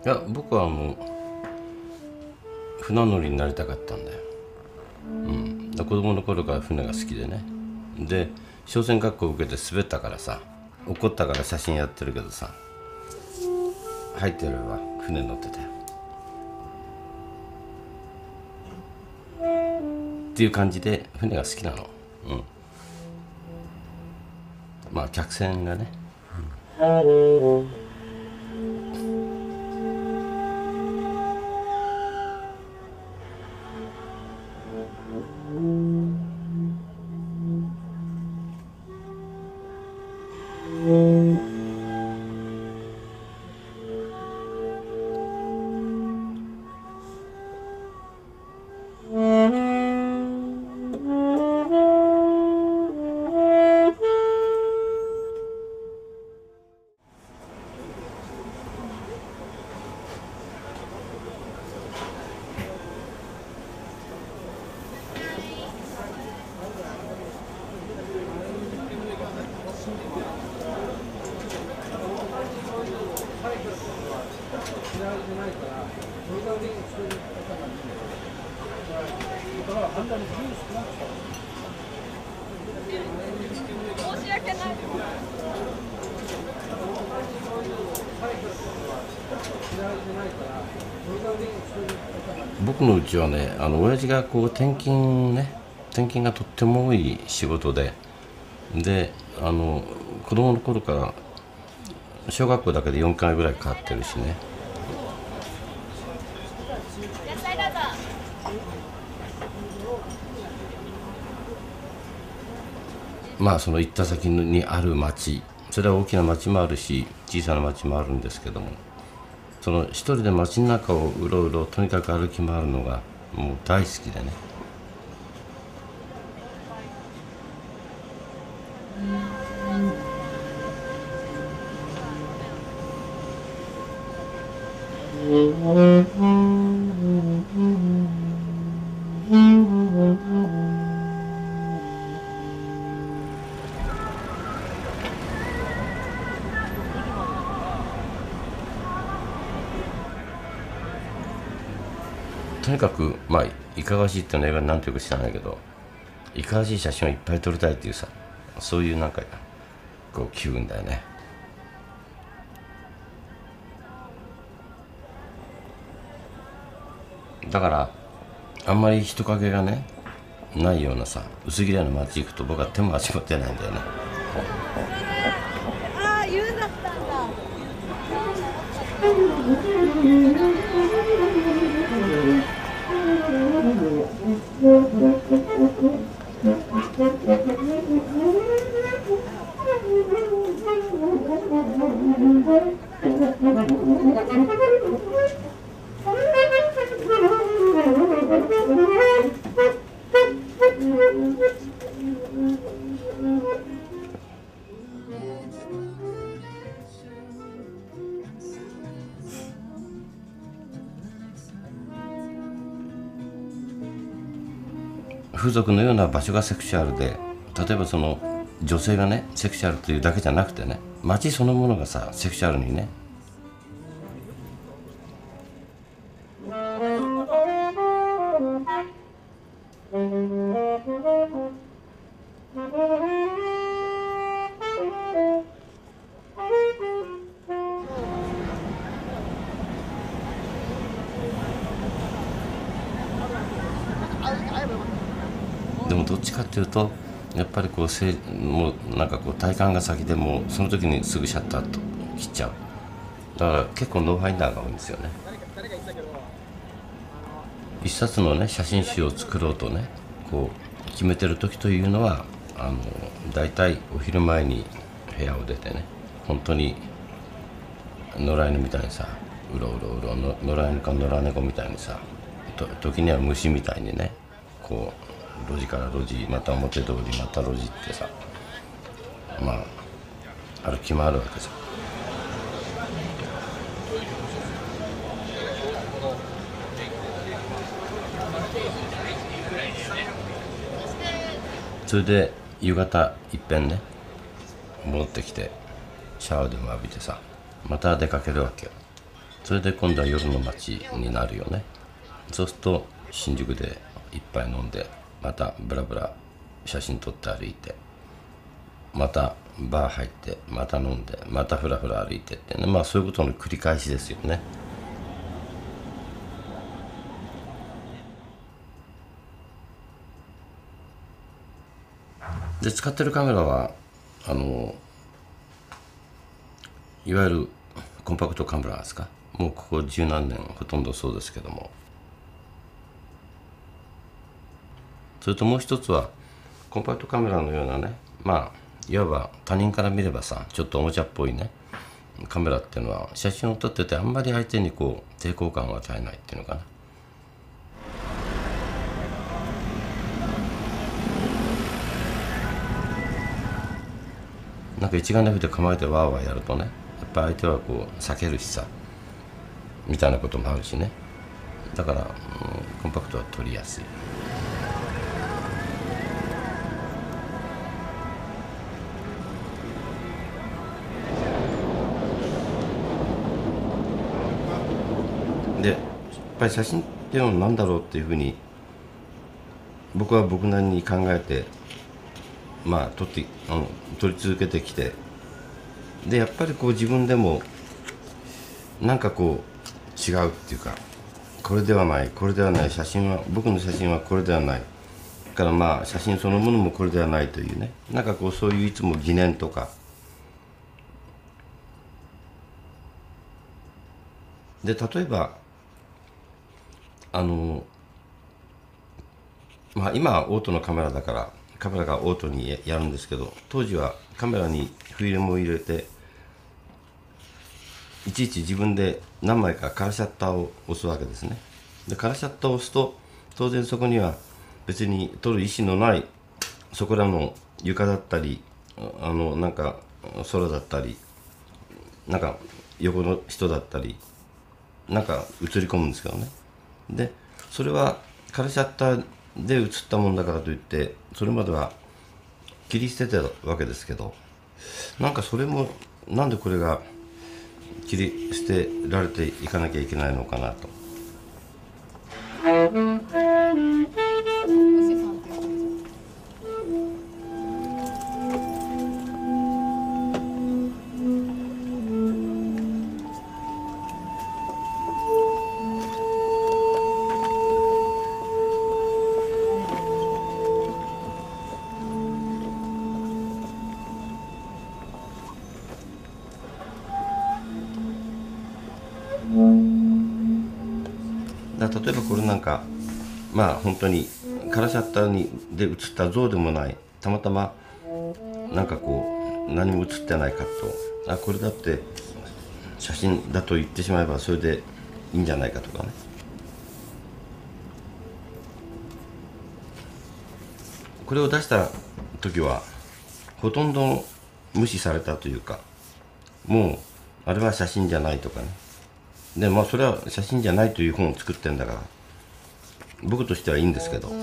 や、僕は船乗りになりたかったんだよ。子供の頃から船が好きでね。で商船学校を受けて滑ったからさ、怒ったから写真やってるけどさ、入ってるわ、船乗ってたよっていう感じで船が好きなの。まあ客船がね、 申し訳ない。 僕のうちはね、親父がこう転勤がとっても多い仕事で、子供の頃から小学校だけで4回ぐらい変わってるしね。 野菜どうぞ。 まあその行った先にある町、それは大きな町もあるし小さな町もあるんですけども、その一人で町の中をうろうろとにかく歩き回るのがもう大好きでね。とにかくまあいかがわしいっていうのは映画に何ていうか知らないけど、いかがわしい写真をいっぱい撮りたいっていうさ、そういうなんかこう気分だよね。だからあんまり人影がねないようなさ、薄暗いの街行くと僕は手も足も出ないんだよね。 ああ、言うんだったんだ。 風俗のような場所がセクシュアルで、例えばその女性がねセクシュアルというだけじゃなくてね、街そのものがさセクシュアルにね。でもどっちかっていうとやっぱりこうもうなんかこう体感が先でもうその時にすぐシャッターと切っちゃう。だから結構ノーファインダーが多いんですよね。一冊のね写真集を作ろうとねこう決めてる時というのはだいたいお昼前に部屋を出てね、本当に野良犬みたいにさうろうろ野良犬か野良猫みたいにさ、時には虫みたいにねこう路地から路地、また表通り、また路地ってさ、まあ歩き回るわけさ。それで夕方いっぺんね戻ってきてシャワーでも浴びてさ、また出かけるわけよ。 それで今度は夜の街になるよね。そうすると新宿で一杯飲んで、またブラブラ写真撮って歩いて、またバー入って、また飲んで、またフラフラ歩いてってね、まあそういうことの繰り返しですよね。で使ってるカメラはいわゆるコンパクトカメラですか。もうここ十何年ほとんどそうですけども、それともう一つはコンパクトカメラのようなね、まあいわば他人から見ればさ、ちょっとおもちゃっぽいねカメラっていうのは、写真を撮っててあんまり相手にこう抵抗感を与えないっていうのかな。なんか一眼レフで構えてワーワーやるとね、やっぱ相手はこう避けるしさ、みたいなこともあるしね。だから、コンパクトは撮りやすい。でやっぱり写真っていうのは何だろうっていうふうに僕は僕なりに考えて、まあ撮り続けてきて、でやっぱりこう自分でもなんかこう違うっていうか、これではない、これではない、写真は僕の写真はこれではない、からまあ写真そのものもこれではないというね、なんかこうそういういつも疑念とかで、例えばまあ今はオートのカメラだからカメラがオートにやるんですけど、当時はカメラにフィルムを入れていちいち自分で何枚かカラーシャッターを押すわけですね。でカラーシャッターを押すと当然そこには別に撮る意思のないそこらの床だったりなんか空だったりなんか横の人だったりなんか映り込むんですけどね。でそれはカラーシャッターで映ったもんだからといってそれまでは切り捨ててたわけですけど、なんかそれもなんでこれが切り捨てられていかなきゃいけないのかなと。例えばこれなんかまあ本当にカラーシャッターで写った像でもない、たまたまなんかこう何も写ってないかと、これだって写真だと言ってしまえばそれでいいんじゃないかとかね。これを出した時はほとんど無視されたというか、もうあれは写真じゃないとかね。でまあそれは写真じゃないという本を作ってんだから僕としてはいいんですけど、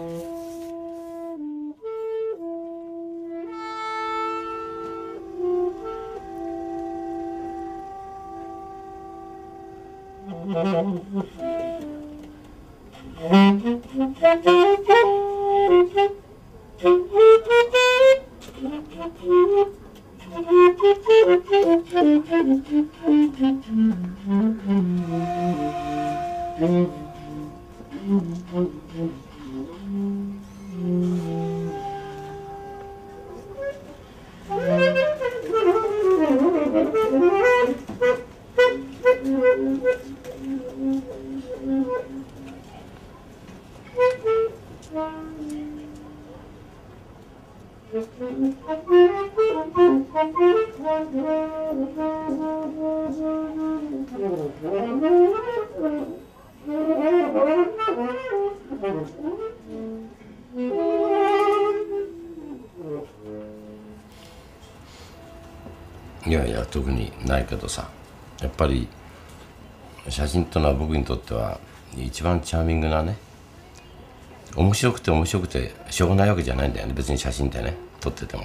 いやいや特にないけどさ、やっぱり写真というのは僕にとっては一番チャーミングなね、面白くてしょうがないわけじゃないんだよね、別に写真ってね撮ってても。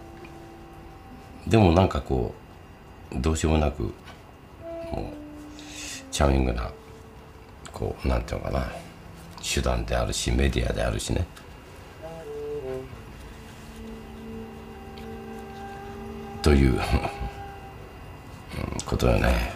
でもなんかこうどうしようもなくもチャーミングなこうなんていうのかな手段であるしメディアであるしね、ということよね。